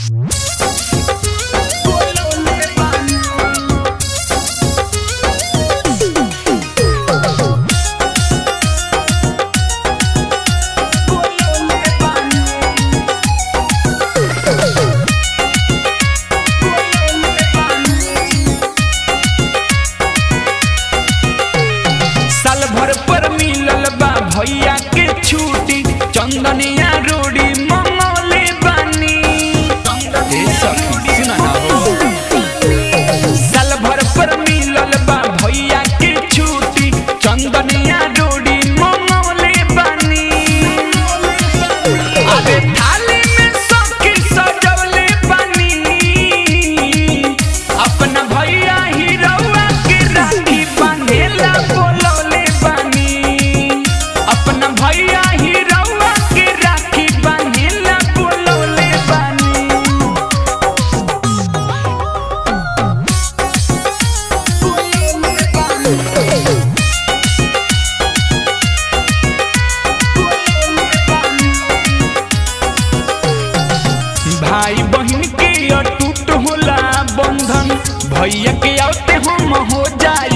भैया के छुट्टी चंदनिया रोड़ी मंगले बानी। साल भर पर मिलल बा भैया के छुट्टी चंदनिया रोड़ी मंगले बानी। अबे थाली में सबके सजवले बानी। अपना भैया हिरौआ के राखी बांधेला बोलौले बानी। अपना भैया हिरौआ के राखी बांधेला बोलौले बानी। भाई बहन के अटूट होला बंधन, भैया के आते हम हो जाए